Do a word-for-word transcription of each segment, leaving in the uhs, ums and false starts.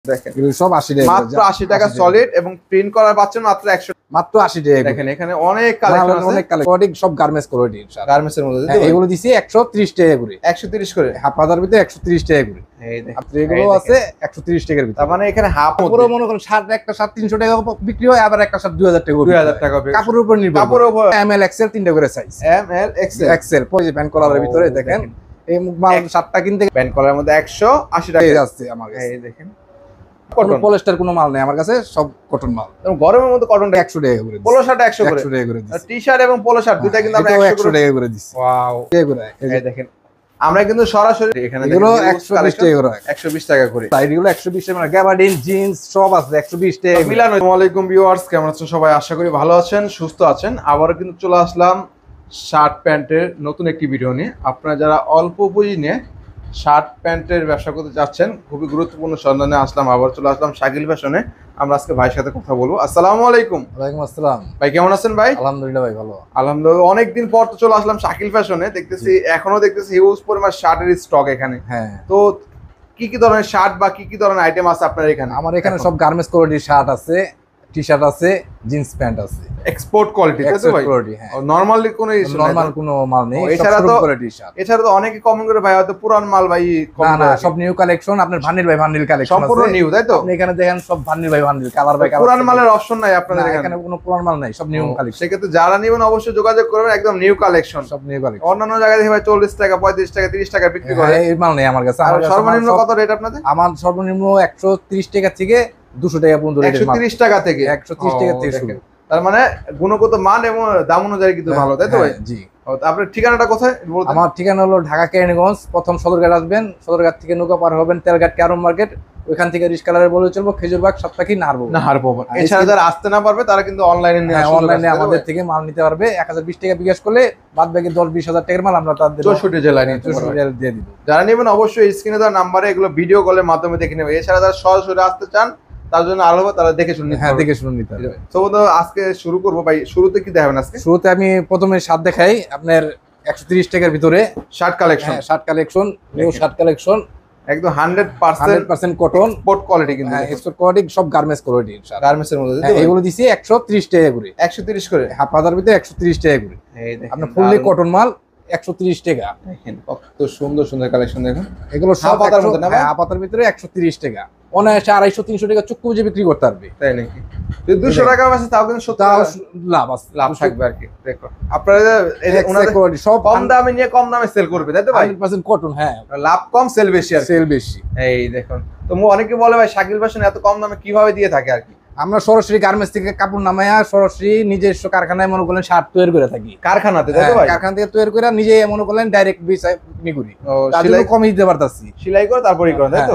দেখেন এগুলো সব আশি টাকা মাত্র আশি টাকা সলিড এবং প্রিন্ট করার পাচ্ছেন মাত্র একশো মাত্র আশি টাকা। দেখেন এখানে অনেক কালেকশন আছে, অনেক কালেকশন সব গার্মেন্টস কোয়ালিটি ইনশাআল্লাহ। গার্মেন্টস এর মধ্যে এগুলো দিছি একশো ত্রিশ টাকা করে, একশো ত্রিশ করে হাফ হাজার ভিতরে একশো ত্রিশ টাকা করে। এই দেখেন আপনি এগুলো আছে একশো ত্রিশ টাকার ভিতরে। তার মানে এখানে হাফ পুরো মনে করেন শার্ট একটা শার্ট তিনশো টাকা বিক্রি হয়, আবার একটা শার্ট দুই হাজার টাকা দুই হাজার টাকা কাপড়ের উপর নির্ভর। কাপড়ের উপর এম এল এক্সেল তিনটা করে size, M L XL XL পয়সা প্যান্ট কলারের ভিতরে দেখেন এই মাল শার্টটা কিনতে প্যান্ট কলারের মধ্যে একশো আশি টাকা যাচ্ছে আমার কাছে। এই দেখেন কটন পলিস্টার কোনো মাল নেই আমার কাছে, সব কটন মাল। গরমের মধ্যে কটনটা একশো টাকা করে, পোলো শার্ট একশো করে, একশো টাকা করে দিচ্ছি। টি শার্ট এবং পোলো শার্ট দুটো কিন্তু আমরা একশো টাকা করে দিচ্ছি। ওয়াও টাকা করে এই দেখেন আমরা কিন্তু সরাসরি এখানে এগুলো একশো বিশ টাকা করে, একশো বিশ টাকা করে এগুলো একশো বিশ টাকা, মানে গ্যাবার্ডিন জিন্স সব আছে একশো বিশ টাকা মিলানো। আসসালামু আলাইকুম ভিউয়ার্স, কেমন আছেন সবাই? আশা করি ভালো আছেন, সুস্থ আছেন। আবারও কিন্তু চলে আসলাম শার্ট প্যান্টের নতুন একটি ভিডিও নিয়ে। আপনারা যারা অল্প পুঁজি নিয়ে শার্ট প্যান্টের ব্যবসা করতে যাচ্ছেন, খুবই গুরুত্বপূর্ণ সন্ধানে আসলাম, আবার চলে আসলাম শাকিল ফ্যাশনে। আমরা আজকে ভাইয়ের সাথে কথা বলবো। আসসালামু আলাইকুম। ওয়ালাইকুম আসসালাম ভাই, কেমন আছেন ভাই? আলহামদুলিল্লাহ ভাই ভালো। আলহামদুলিল্লাহ। অনেকদিন পর তো চলে আসলাম শাকিল ফ্যাশনে, দেখতেছি এখনো দেখতেছি হিউজ পরিমাণ শার্টের স্টক এখানে। হ্যাঁ, তো কি কি ধরনের শার্ট বা কি কি ধরনের আইটেম আছে আপনার এখানে? আমার এখানে সব গার্মেন্টস কোয়ালিটির শার্ট আছে, টি শার্ট আছে, জিন্স প্যান্ট আছে, এক্সপোর্ট কোয়ালিটি, তাই তো ভাই? হ্যাঁ, নরমালি কোনো নরমাল কোনো মাল নেই, এছাড়া তো কোয়ালিটির শার্ট। এছাড়া তো অনেকে কমেন্ট করে ভাই হয়তো পুরান মাল ভাই, না না, সব নিউ কালেকশন। আপনার ভান্ডিল বাই ভান্ডিল কালেকশন সম্পূর্ণ নিউ, তাই তো? আপনি এখানে দেখেন সব bundle by bundle, colour by colour. পুরান মালের অপশন নাই আপনাদের এখানে? এখানে কোনো পুরান মাল নাই, সব নিউ কালেকশন। সেক্ষেত্রে যারা নেবেন অবশ্যই যোগাযোগ করবেন, একদম নিউ কালেকশন, সব নিউ কালেকশন। অন্যান্য জায়গায় দেখে ভাই চল্লিশ টাকা পঁয়ত্রিশ টাকা তিরিশ টাকা বিক্রি করে, এই মাল নেই আমার কাছে। আর সর্বনিম্ন কত রেট আপনাদের? আমার সর্বনিম্ন একশো ত্রিশ টাকা থেকে দুশো টাকা পর্যন্ত রেট। একশো ত্রিশ টাকা থেকে একশো ত্রিশ টাকা থেকে শুরু। তার মানে গুণগত মান এবং দাম অনুযায়ী কিন্তু ভালো, তাই তো ভাই? জি। আপনার ঠিকানাটা কোথায়? আমার ঠিকানা হলো ঢাকা কেরানীগঞ্জ। প্রথম সদরঘাট আসবেন, সদরঘাট থেকে নৌকা পার হবেন তেলঘাট ক্যারম মার্কেট, ওইখান থেকে রিস্কালারে বলে চলবো খেজুরবাগ সাতটাকি নারবো নাহারবো। এছাড়া যারা আসতে না পারবে তারা কিন্তু অনলাইনে অনলাইনে আমাদের থেকে মাল নিতে পারবে। এক হাজার বিশ টাকা বিকাশ করলে বাদ বাকি দশ বিশ হাজার টাকার মাল আমরা তাদের চৌষট্টি জেলায় দিয়ে দিব। যারা নেবেন অবশ্যই স্ক্রিনে দেওয়া নাম্বারে এগুলো ভিডিও কলের মাধ্যমে দেখে নেবে। এছাড়া যারা সরাসরি আসতে চান তার জন্য আলো তারা দেখে শুনে, হ্যাঁ দেখে শুনে নিতে হবে। তো আজকে শুরু করবো ভাই, শুরুতে কি দেখাবেন আজকে? শুরুতে আমি প্রথমে শার্ট দেখাই আপনার একশো তিরিশ টাকার ভিতরে shirt collection. Shirt collection, new shirt collection, একদম hundred percent percent cotton, sport quality, কিন্তু এক্সপোর্ট কোয়ালিটি, সব গার্মেন্টস কোয়ালিটি। গার্মেন্টস এর মধ্যে এগুলো দিছি একশো ত্রিশ টাকা করে, একশো ত্রিশ করে, হাফ হাজার ভিতরে একশো ত্রিশ টাকা করে। আপনার ফুললি কটন মাল একশো ত্রিশ টাকা। দেখেন কত সুন্দর সুন্দর কালেকশন, দেখুন এগুলো সব পাতার মধ্যে না? হাফ হাতার ভিতরে একশো ত্রিশ টাকা, অনায়াসে আড়াইশো তিনশো টাকা চুক্তি বুঝে বিক্রি করতে পারবে, তাই নাকি? দুশো টাকা আছে তাও কিন্তু লাভ আছে, লাভ থাকবে আর কি। দেখো আপনারা সব কম দামে নিয়ে কম দামে সেল করবে, তাই তো ভাই? কটন, হ্যাঁ লাভ কম সেল বেশি, আর সেল বেশি। এই দেখুন, তো অনেকে বলে ভাই শাকিল ফ্যাশন এত কম দামে কিভাবে দিয়ে থাকে আর কি? আমরা সরাসরি গার্মেন্টস থেকে কাপড় নামায়া সরাসরি নিজস্ব কারখানায় মনে করলেন শার্ট তৈরি করে থাকি, কারখানাতে, তাই তো ভাই? কারখানা থেকে তৈরি করে নিজে মনে করলেন ডাইরেক্ট বিক্রি করি, সেলাই কমই দিতে পারতাছি, সেলাই করে তারপরেই করেন, তাই তো?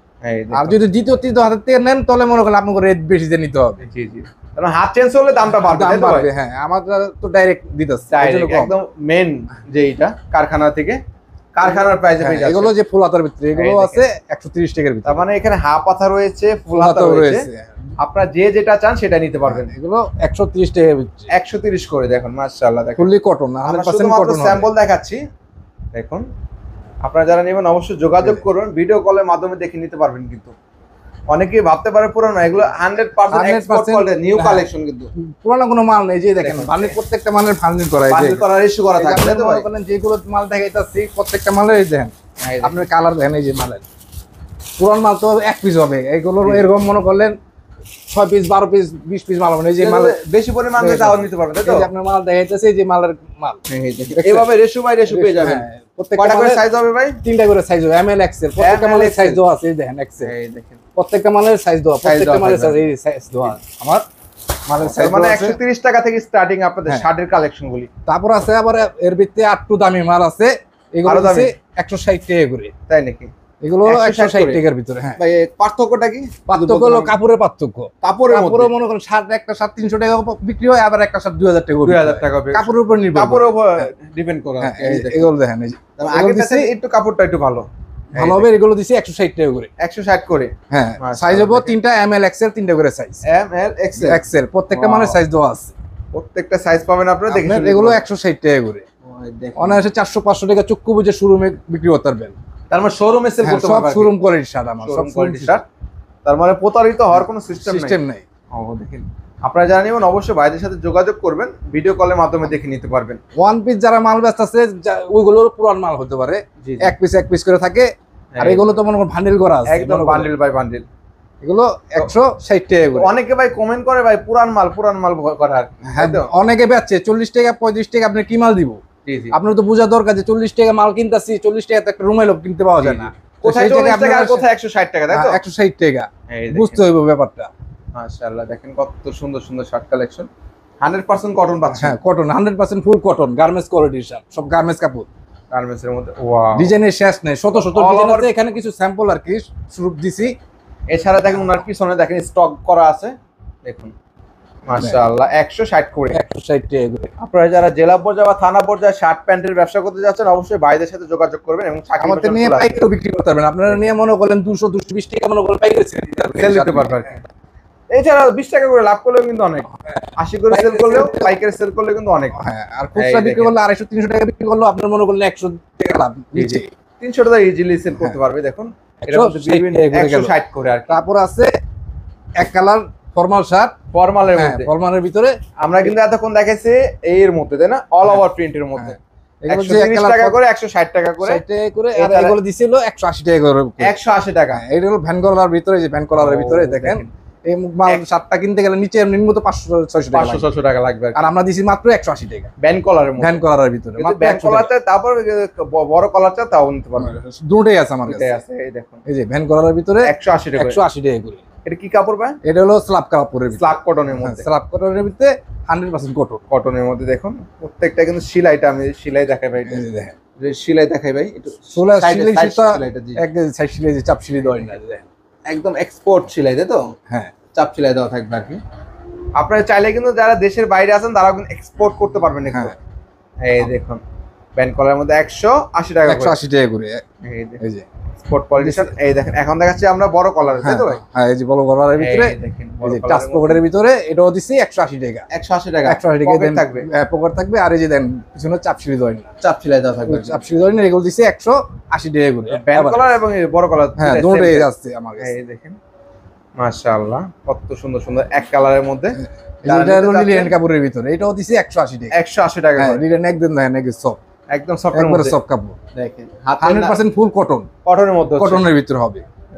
আর যদি দ্বিতীয় তৃতীয় হাতের থেকে নেন তাহলে মনে করেন আপনাকে রেট বেশি দিয়ে নিতে হবে। জি জি, কারণ হাত চেঞ্জ হলে দামটা বাড়বে, তাই তো ভাই? হ্যাঁ, আমাদের তো ডাইরেক্ট দিতেছে, একদম মেন যে এটা কারখানা থেকে কারখানার প্রাইসে পেয়ে যাচ্ছে। এগুলো যে ফুল হাতার ভিতরে এগুলো আছে একশো ত্রিশ টাকার ভিতরে, তার মানে এখানে হাফ হাতা রয়েছে, ফুল হাতা রয়েছে, আপনারা যে যেটা চান সেটা নিতে পারবেন। এগুলো একশো ত্রিশ টাকার ভিতরে, একশো ত্রিশ করে। দেখুন মাশাআল্লাহ, দেখুন ফুললি কটন, আমরা শুধুমাত্র স্যাম্পল দেখাচ্ছি। দেখুন আপনারা যারা নেবেন অবশ্যই যোগাযোগ করুন, ভিডিও কলের মাধ্যমে দেখে নিতে পারবেন। কিন্তু অনেকেই ভাবতে পারে পুরানো, এগুলো hundred percent export quality new collection, কিন্তু পুরানো কোনো মাল নেই। যে দেখেন ভান্ডিল, প্রত্যেকটা মালের ভান্ডিল করা আছে, ভান্ডিল করা রেশিও করা থাকে, তাই তো ভাই? যেগুলো মাল দেখাইতাছি প্রত্যেকটা মালের এই দেখেন আপনার কালার দেখেন, এই যে মালের পুরান মাল তো এক পিস হবে, এইগুলোর এরকম মনে করলেন ছয় পিস বারো পিস বিশ পিস মাল হবে। এই যে মাল বেশি পরিমাণ তাও নিতে পারবেন, তাই তো? আপনার মাল দেখাইতেছে এই যে মালের মাল এইভাবে রেশিও বাই রেশিও পেয়ে যাবেন। প্রত্যেকটা করে সাইজ হবে ভাই, তিনটা করে সাইজ হবে, এম এল এক্সেল, প্রত্যেকটা মালের সাইজ দেওয়া আছে। এই দেখেন এক্সেল, এই দেখেন প্রত্যেকটা মালের সাইজ দেওয়া, প্রত্যেকটা মালের সাইজ এই সাইজ দেওয়া আমার মালের সাইজ, মানে একশো ত্রিশ টাকা থেকে স্টার্টিং আপনাদের শার্টের কালেকশন গুলি। তারপর আছে আবার এর ভিতরে আটটু দামি মাল আছে, এগুলো আছে একশো ষাট টাকা করে, তাই নাকি? এগুলো একশো ষাট টাকার ভিতরে। হ্যাঁ ভাই, পার্থক্যটা কি? পার্থক্য হলো কাপড়ের পার্থক্য। কাপড়ের মধ্যে মনে করেন শার্ট একটা শার্ট তিনশো টাকা বিক্রি হয়, আবার একটা শার্ট দুই হাজার টাকা দুই হাজার টাকা কাপড়ের উপর নির্ভর, কাপড়ের উপর ডিপেন্ড করে। এগুলো দেখেন এই যে আগের থেকে একটু কাপড়টা একটু ভালো ভালো হবে। এগুলো দিছি একশো ষাট টাকা করে, একশো ষাট করে। হ্যাঁ, সাইজ হবে তিনটা, এম এল এক্সেল তিনটা করে size, M L XL XL প্রত্যেকটা মানের সাইজ দেওয়া আছে, প্রত্যেকটা সাইজ পাবেন আপনারা দেখে। এগুলো একশো ষাট টাকা করে, অনায়াসে চারশো পাঁচশো টাকা চক্ষু বুঝে শোরুমে বিক্রি করতে পারবেন। তার মানে শোরুমে সেল করতে পারবেন, সব শোরুম কোয়ালিটি শার্ট, আমার সব কোয়ালিটি শার্ট। তার মানে প্রতারিত হওয়ার কোনো সিস্টেম সিস্টেম নাই। ও দেখেন, আপনারা যারা নেবেন অবশ্যই ভাইদের সাথে যোগাযোগ করবেন, ভিডিও কলের মাধ্যমে দেখে নিতে পারবেন। ওয়ান পিস যারা মাল ব্যস্ত আছে ওইগুলো পুরান মাল হতে পারে, জি এক পিস এক পিস করে থাকে। আর এগুলো তো মনে করেন বান্ডিল করা আছে, একদম বান্ডিল বাই বান্ডিল। এগুলো একশো ষাট টাকা করে। অনেকে ভাই কমেন্ট করে ভাই পুরান মাল পুরান মাল করার, হ্যাঁ অনেকে বেচছে চল্লিশ টাকা পঁয়ত্রিশ টাকা, আপনি কি মাল দিব? জি জি, আপনার তো বোঝা দরকার যে চল্লিশ টাকা মাল কিনতেছি, চল্লিশ টাকা তো একটা রুমাইল কিনতে পাওয়া যায় না। কোথায় চল্লিশ টাকা আর কোথায় একশো ষাট টাকা, তাই তো? একশো ষাট টাকা এই বুঝতে হইব ব্যাপারটা। মাশাআল্লাহ দেখেন কত সুন্দর সুন্দর শার্ট কালেকশন, একশো পার্সেন্ট কটন পাচ্ছেন। হ্যাঁ cotton, hundred percent full cotton, garments কোয়ালিটির শার্ট, সব গার্মেন্টস কাপড়। গার্মেন্টস এর মধ্যে ওয়াও, ডিজাইনের শেষ নেই, শত শত All ডিজাইন over- আছে। এখানে কিছু স্যাম্পল আর কি শুরু দিছি। এছাড়া দেখেন ওনার পিছনে দেখেন স্টক করা আছে, দেখুন মাশাআল্লাহ একশো ষাট করে। একশো ষাট টাকা করে। আপনারা যারা জেলা পর্যায়ে বা থানা পর্যায়ে শার্ট প্যান্টের ব্যবসা করতে যাচ্ছেন অবশ্যই ভাইদের সাথে যোগাযোগ করবেন এবং চাকরি আমাদের নিয়ে পাইকারি বিক্রি করতে পারবেন। আপনারা নিয়ে মনে করেন দুশো দুশো বিশ টাকা মনে করেন পাইকারি সেল দিতে পারবেন। এছাড়া বিশ টাকা করে লাভ করলেও কিন্তু অনেক, আশি করে সেল করলেও পাইকারি সেল করলে কিন্তু অনেক। হ্যাঁ, আর খুচরা বিক্রি করলে আড়াইশো তিনশো টাকা বিক্রি করলেও আপনার মনে করলেন একশো টাকা লাভ নিচে, তিনশো টাকা ইজিলি সেল করতে পারবে। দেখুন এটা একশো ষাট করে। আর তারপর আছে এক কালার ফর্মাল শার্ট, ফর্মালের মধ্যে, ফর্মালের ভিতরে আমরা কিন্তু এতক্ষণ দেখাইছি এর মধ্যে, তাই না? অল ওভার প্রিন্টের মধ্যে এগুলো একশো যে এক তিরিশ কালার টাকা করে, একশো ষাট টাকা করে, ষাট টাকা করে। আর এটা- এগুলো দিছিল একশো আশি টাকা করে। একশো আশি টাকা। হ্যাঁ, এটা হলো ভ্যান কলার ভিতরে, যে ভ্যান কলারের ভিতরে ও, দেখেন দেখেন। এই মাল শার্টটা কিনতে গেলে নিচে নিম্নত পাঁচশো ছয়শো টাকা পাঁচশো লাগবে। ছশো টাকা লাগবে। আর আমরা দিছি মাত্র একশো আশি টাকা ব্যান্ড কলারের মধ্যে, ভ্যান কলারের ভিতরে, কিন্তু মাত্র ব্যান্ড একশো টাকা। কলারটা তারপর ব- বড় কলারটা তাও নিতে পারবে, দুটোই আছে আমার এটাই কাছে। আছে। এই দেখুন এই যে ভ্যান কলারের ভিতরে একশো আশি টাকা। একশো আশি টাকা করে। এটা কি কাপড় ভাই? এটা হলো স্ল্যাব কাপড়ের ভিতরে, স্ল্যাব কটনের মধ্যে, স্ল্যাব কটনের ভিতরে হান্ড্রেড পার্সেন্ট কটন। কটনের মধ্যে দেখুন প্রত্যেকটা কিন্তু সেলাইটা, আমি সেলাই দেখাই ভাই, এটা এই যে দেখেন যে সেলাই দেখাই ভাই একটু সোলা side এ- সিলাই side সুতা সেলাইটা, জি। এক সাইড সিলাই, যে চাপ সিলাই দেওয়া না, দেখেন একদম এক্সপোর্ট সেলাই, তাই তো? হ্যাঁ চাপ সেলাই দেওয়া থাকবে আর কি। আপনারা চাইলে কিন্তু যারা দেশের বাইরে আছেন তারা কিন্তু এক্সপোর্ট করতে পারবেন একটু। হ্যাঁ। এই দেখুন ব্যান্ড কলারের মধ্যে একশো আশি টাকা একশো করে। আশি টাকা করে। এই দেখুন এই যে স্পট পলিটিশন। এই দেখেন এখন দেখাচ্ছি আমরা বড় কলার, তাই হ্যাঁ তো ভাই? হ্যাঁ, এই যে বড় কলারের ভিতরে, এই দেখেন এই বড় যে টাচ কলারের মধ্যে পকেটের ভিতরে এটাও দিছি একশো আশি টাকা। একশো আশি টাকা, একশো আশি টাকা পকেট দেন, থাকবে, হ্যাঁ, পকেট থাকবে। আর এই যে দেন পিছনে চাপ সিলাই দেওয়া না, চাপ সেলাই দেওয়া থাকবে। চাপ সিলাই দেওয়া না, এগুলো দিছি একশো আশি টাকা করে। ব্যান্ড কলার এবং এই বড় কলার, হ্যাঁ দুইটাই দুটোই same। আছে আমার কাছে। এই দেখেন মাশাআল্লাহ কত সুন্দর সুন্দর এক কালারের মধ্যে। এই যে এটা হলো লিলেন কাপড়ের ভিতরে, এটাও দিছি একশো আশি টাকা। একশো আশি টাকা হ্যাঁ করে। লিলেন একদম দেখেন একদম সফট, একদম সফটের একবারে মধ্যে সফট কাপড়, দেখেন হাতের হান্ড্রেড পার্সেন্ট ফুল কটন, কটনের মধ্যে হচ্ছে। কটনের ভিতরে হবে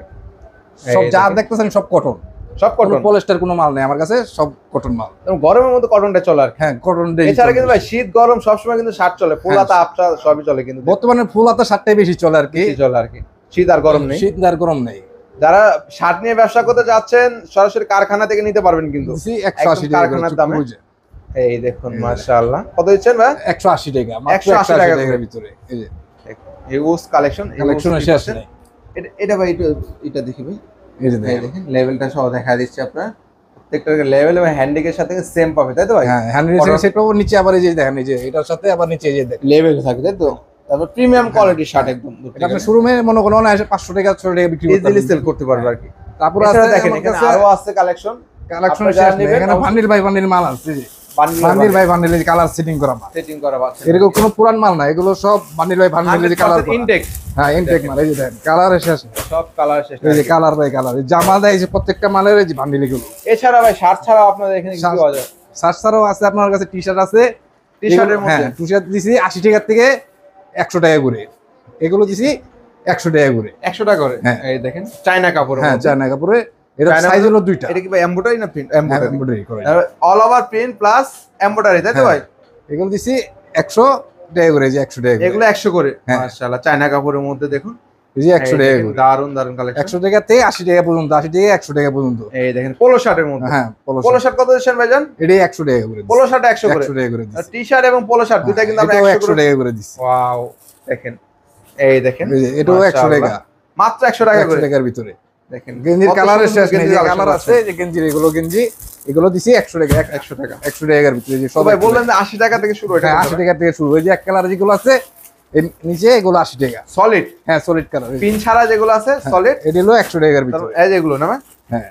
সব। এই যা দেখেন। দেখতেছেন সব কটন, সব কোনো কটন। পলিস্টার কোনো মাল নেই আমার কাছে, সব কটন মাল। এবং গরমের মধ্যে কটনটা চলে আর কি। হ্যাঁ কটন। এছাড়া কিন্তু ভাই শীত গরম সবসময় কিন্তু শার্ট চলে, ফুলাতা আপটা সবই চলে, কিন্তু বর্তমানে ফুল হাতা শার্টটাই বেশি চলে আর কি, বেশি চলে আর কি। শীত আর গরম নেই। শীত আর গরম নেই। যারা শার্ট নিয়ে ব্যবসা করতে যাচ্ছেন সরাসরি কারখানা থেকে নিতে পারবেন কিন্তু দিছি একশো আশি একদম টাকা কারখানার করে, দামে। বুঝে। এই দেখুন মাশাআল্লাহ কত দিচ্ছেন ভাই? একশো আশি টাকা, মাত্র একশো আশি একশো আশি টাকা টাকার করে। ভিতরে। এই যে ইউজ কালেকশন, কালেকশনের শেষ নেই। এটা এটা ভাই এটা এটা দেখি ভাই, এই যে এই দেখেন, দেখেন লেভেলটা সহ দেখা দিচ্ছি আপনার প্রত্যেকটা লেভেল এবং হ্যান্ডিকের সাথে সেম পাবে, তাই তো ভাই? হ্যাঁ হ্যান্ডেল সেট পাবো নিচে, আবার এই যে দেখেন এই যে এটার সাথে আবার নিচে এই যে দেখেন লেভেল থাকে, তাই তো? তারপর প্রিমিয়াম কোয়ালিটির শার্ট একদম এটা আপনি শোরুমে মনে করেন না এসে পাঁচশো টাকা ছশো টাকা বিক্রি করতে ইজিলি সেল করতে পারবে আর কি। তারপর এছাড়া আছে দেখেন আমার এখানে কাছে আরো আছে কালেকশন, কালেকশন আপনারা শেষ যারা নেই। নেবেন এখানে বান্ডিল বাই বান্ডিল মাল আছে, এই যে bundle bundle by bundle colour setting করা মাল, সেটিং করা আছে। এরকম কোনো পুরান মাল না, এগুলো সব বান্ডিল বাই বান্ডিল কালার করা। ইনটেক, হ্যাঁ ইনটেক মাল, এই যে দেখেন কালার শেষ নেই। সব কালার শেষ। এই যে কালার বাই কালার জামা দেয়, এই যে প্রত্যেকটা মালের এই যে বান্ডিল এগুলো। এছাড়া ভাই শার্ট ছাড়া আপনাদের এখানে কি পাওয়া যায়? শার্ট ছাড়াও আছে আপনার কাছে, টি শার্ট আছে। টি শার্টের মধ্যে হ্যাঁ টি শার্ট দিছি আশি টাকা থেকে একশো টাকা করে, এগুলো দিছি একশো টাকা করে। একশো টাকা করে। হ্যাঁ। এই দেখেন চায়না কাপড়, হ্যাঁ চায়না কাপড়ে, এটা চায়না সাইজ কাপড়- হলো দুইটা, এটা কি ভাই এমব্রয়ডারি না প্রিন্ট? এমব্রয়ডারি, এমব্রয়ডারি করে। All over print plus embroidery, তাই তো হ্যাঁ। ভাই? এগুলো দিছি একশো টাকা করে, এই যে একশো টাকা করে। এগুলো একশো করে। হ্যাঁ। মাশাআল্লাহ চায়না কাপড়ের মধ্যে দেখুন, এই যে একশো এই টাকা দেখেন, করে, দারুন দারুন কালেকশন। একশো টাকা থেকে আশি টাকা পর্যন্ত, আশি টাকা একশো টাকা পর্যন্ত। এই দেখেন পোলো শার্টের মধ্যে, হ্যাঁ পোলো পোলো শার্ট কত দিচ্ছেন ভাইজান? এটাই একশো টাকা করে দিছি। পোলো শার্ট একশো করে, একশো টাকা করে দিছি। টি শার্ট এবং পোলো শার্ট দুটো কিন্তু আমরা এটাও একশো একশো করে। টাকা করে দিছি। ওয়াও দেখেন, এই দেখেন এই যে এটাও একশো মাশাআল্লাহ, টাকা, মাত্র একশো টাকা একশো করে। টাকার ভিতরে। দেখেন গেঞ্জির কত কালারের সুন্দর শেষ নেই, গেঞ্জির যে collection কালার আছে, যে গেঞ্জির এগুলো গেঞ্জি, এগুলো দিছি একশো টাকা, একশো টাকা। একশো টাকার ভিতরে। যে তো সব ভাই বললেন যে আশি টাকা থেকে শুরু, এটা হ্যাঁ আশি টাকা থেকে শুরু। ওই যে এক কালার যেগুলো আছে এর নিচে, এগুলো আশি টাকা। সলিড হ্যাঁ সলিড কালার, পিন ছাড়া যেগুলো আছে সলিড, এটা হলো একশো টাকার ভিতরে। এই যেগুলো না ভাই হ্যাঁ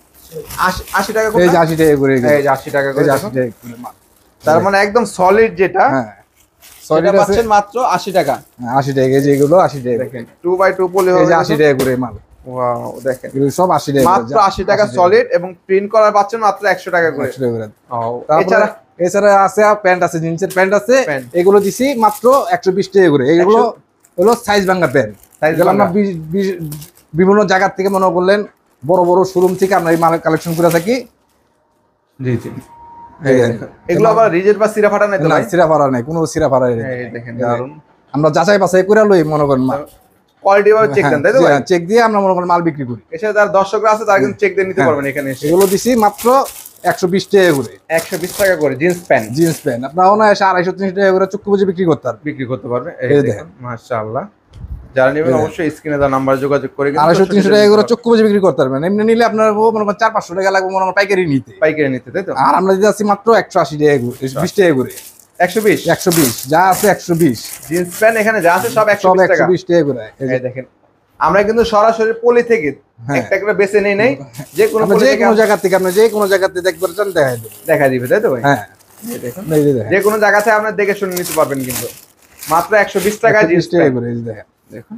আশি আশি টাকা এই যে করে। আশি টাকা করে এগুলো। এই যে আশি টাকা এই করে যে দেখুন। আশি টাকা করে মাল। তার মানে একদম সলিড যেটা হ্যাঁ সেটা সলিড আছে পাচ্ছেন মাত্র আশি টাকা। হ্যাঁ, আশি টাকা, এই যে এগুলো আশি টাকা করে। দেখেন টু বাই টু পলি এই হবে যে আশি টাকা করে মাল। ওয়াও দেখেন এগুলো সব আশি টাকা মাত্র আশি টাকা সলিড এবং প্রিন্ট করার পাচ্ছেন মাত্র একশো টাকা করে। একশো টাকা করে। ও তারপরে এছাড়া এছাড়া আছে প্যান্ট আছে, জিন্সের প্যান্ট আছে, প্যান্ট। এগুলো দিছি মাত্র একশো বিশ টাকা করে। এগুলো হলো সাইজ ভাঙা প্যান্ট, সাইজ এগুলো আমরা বি- বি- বিভিন্ন জায়গা থেকে মনে করলেন বড় বড় শোরুম থেকে আমরা এই মাল কালেকশন করে থাকি। জি জি এই এগুলো আবার রিজেট বা সিরা ফাটা নাই তো না, ভাই? সিরা ফাড়া নাই, কোনো সিরা ফাড়া নেই। এই দেখেন দারুন, আমরা যাচাই বাছাই করে লই মনে করেন মাল। কোয়ালিটি ভাবে চেক দেন তাই তো ভাই? চেক দিয়ে আমরা মনে করেন মাল বিক্রি করি। এছাড়া যারা দর্শকরা আছে তারা কিন্তু চেক দিয়ে নিতে পারবেন এখানে এসে। এগুলো দিছি মাত্র একশো বিশ টাকা করে, একশো বিশ টাকা করে জিন্স প্যান্ট জিন্স প্যান্ট। আপনার অনায়াসে আড়াইশো তিনশো টাকা করে চুক্তি বুঝে বিক্রি করতে পারবেন। বিক্রি করতে পারবে। এই এই দেখেন দেখেন। মাশাআল্লাহ, যারা নেবেন অবশ্যই স্ক্রিনে দেওয়া নাম্বার যোগাযোগ করে কিন্তু আড়াইশো তিনশো টাকা করে চক্ষু বুঝে বিক্রি করতে পারবেন। এমনি নিলে আপনার মনে করেন চার পাঁচশো টাকা লাগবে মনে করেন পাইকারি নিতে। পাইকারি নিতে তাই তো? আর আমরা দিতে আছি মাত্র একশো আশি টাকা করে, বিশ টাকা করে। একশো বিশ একশো বিশ যা আছে একশো বিশ, জিন্স প্যান্ট এখানে যা আছে সব একশো সব বিশ একশো টাকা। বিশ টাকা করে। এই যে এই দেখেন আমরা কিন্তু সরাসরি পলি থেকে হ্যাঁ। একটা করে বেছে নেই নাই, যে কোনো আপনি পলি যে থেকে কোনো জায়গা থেকে আপনি যে কোনো জায়গাতে দেখতে চান দেখাই দেবো। দেখা দিবে তাই তো ভাই? হ্যাঁ এই দেখুন এই যে দেখেন যে কোনো জায়গা থেকে আপনি দেখে শুনে নিতে পারবেন কিন্তু মাত্র একশো বিশ টাকা একশো বিশ জিন্স টাকা প্যান্ট। করে। এই যে দেখেন দেখুন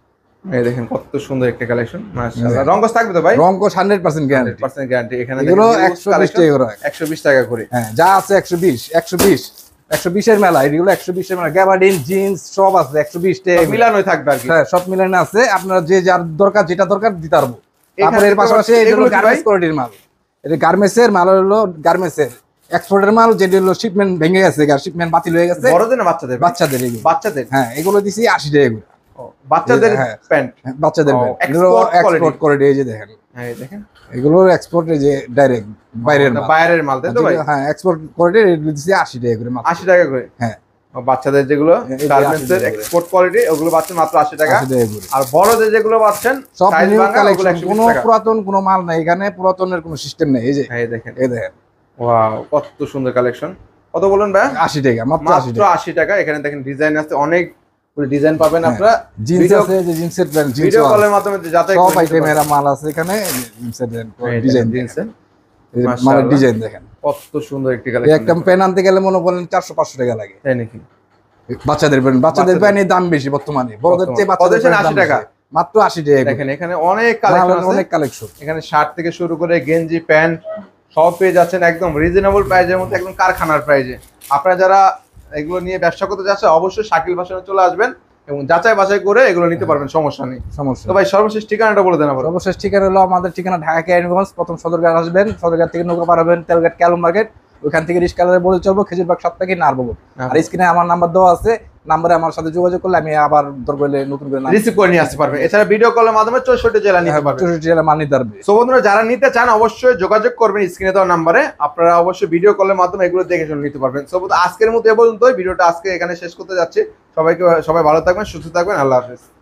এই দেখেন কত সুন্দর একটা কালেকশন মাশাআল্লাহ। রংকস থাকবে তো ভাই? রংকো hundred percent guarantee. Hundred percent guarantee. এখানে এগুলো একশো বিশ টাকা করে। একশো বিশ টাকা করে। হ্যাঁ যা আছে একশো বিশ, একশো বিশ, একশো বিশ এর মেলা। এগুলো একশো বিশ এর মেলা, গ্যাবার্ডিন জিন্স সব আছে একশো বিশ টাকা করে। মিলানোই থাকবে আর কি। হ্যাঁ সব মিলানো আছে, আপনার যে যার দরকার যেটা দরকার দিতে পারবো। এখানে তারপরে এর দেখতে পাশাপাশি পাচ্ছি, এটা এগুলো হলো কি গার্মেন্টস ভাই? কোয়ালিটির মাল। এটা গার্মেন্টস এর মাল হলো গার্মেন্টস এর এক্সপোর্টের মাল, যেটা হলো শিপমেন্ট ভেঙে গেছে, শিপমেন্ট বাতিল হয়ে গেছে। বড়দের না বাচ্চাদের? বাচ্চাদের এগুলো। বাচ্চাদের। হ্যাঁ এগুলো দিছি আশি টাকা করে। ও, বাচ্চাদের হ্যাঁ। প্যান্ট। হ্যাঁ, বাচ্চাদের ও, প্যান্ট। এগুলো export quality। Export quality. এই যে দেখেন হ্যাঁ এই দেখেন এগুলো এক্সপোর্ট, এই যে ডাইরেক্ট বাইরের মাল। বাইরের মাল তাই তো ভাই? হ্যাঁ এক্সপোর্ট কোয়ালিটি এগুলো দিছি আশি টাকা করে মাত্র। আশি টাকা করে। হ্যাঁ ও, বাচ্চাদের যেগুলো এই যে গার্মেন্টস এর আশি টাকা করে। এক্সপোর্ট কোয়ালিটি ওগুলো পাচ্ছেন মাত্র আশি টাকা। আশি টাকা করে। আর বড়দের যেগুলো পাচ্ছেন সব সাইজ নিউ ভাঙা ওগুলো কালেকশন, একশো বিশ কোনো টাকা। পুরাতন কোনো মাল নাই এখানে, পুরাতনের কোনো সিস্টেম নেই। এই যে হ্যাঁ এই দেখেন এই দেখেন ওয়াও কত সুন্দর কালেকশন। কত বলুন ভাই? আশি টাকা মাত্র, আশি মাত্র টাকা। আশি টাকা। এখানে দেখেন ডিজাইন আছে অনেক ডিজাইন পাবেন হ্যাঁ। আপনারা। জিন্স ভিডিও আছে, যে জিন্সের প্যান্ট, জিন্স ভিডিও কলের মাধ্যমে যাচাই সব করে নিতে আইটেমের পারবেন। মাল আছে এখানে। জিন্সের এই ডিজাইন দেখেন জিন্সের মানে মাশাআল্লাহ। ডিজাইন দেখেন। কত সুন্দর একটি এই কালেকশন। একটা প্যান্ট আনতে গেলে মনে করেন চারশো পাঁচশো টাকা লাগে। তাই নাকি? বাচ্চাদের প্যান্ট, বাচ্চাদের বাচ্চাদের। প্যান্টের দাম বেশি বর্তমানে, বড়দের চেয়ে বাচ্চাদের ওদের চেয়ে প্যান্টের আশি দাম টাকা। বেশি। মাত্র আশি টাকা করে। দেখেন এখানে অনেক কালেকশন মাল আছে। অনেক কালেকশন। এখানে শার্ট থেকে শুরু করে গেঞ্জি প্যান্ট সব পেয়ে যাচ্ছেন একদম রিজনেবল প্রাইসের মধ্যে, একদম কারখানার প্রাইসে। আপনারা যারা এগুলো নিয়ে ব্যবসা করতে যাচ্ছেন অবশ্যই শাকিল ফ্যাশনে চলে আসবেন এবং যাচাই বাছাই করে এগুলো নিতে পারবেন, সমস্যা নেই। সমস্যা তো ভাই সর্বশেষ ঠিকানাটা বলে দেন আবার। সর্বশেষ ঠিকানা হলো আমাদের ঠিকানা ঢাকা কেরানীগঞ্জ। প্রথম সদরঘাট আসবেন, সদরঘাট থেকে নৌকা পারাবেন তেলঘাট ক্যালম মার্কেট, ওখান থেকে রিস্কালারে বলে চলবো খেজুরবাগ সপ্তাহে নারবো। আর স্ক্রিনে আমার নাম্বার দেওয়া আছে, নাম্বারে আমার সাথে যোগাযোগ করলে আমি আবার দরকার হলে নতুন করে রিসিভ করে নিয়ে আসতে পারবেন। এছাড়া ভিডিও কলের মাধ্যমে চৌষট্টি জেলা নিতে পারবেন। চৌষট্টি জেলা মাল নিতে পারবে। সো বন্ধুরা যারা নিতে চান অবশ্যই যোগাযোগ করবেন স্ক্রিনে দেওয়া নাম্বারে। আপনারা অবশ্যই ভিডিও কলের মাধ্যমে এগুলো দেখে শুনে নিতে পারবেন। সো আজকের মতো এ পর্যন্তই, ভিডিওটা আজকে এখানে শেষ করতে যাচ্ছি। সবাইকে সবাই ভালো থাকবেন, সুস্থ থাকবেন, আল্লাহ হাফেজ।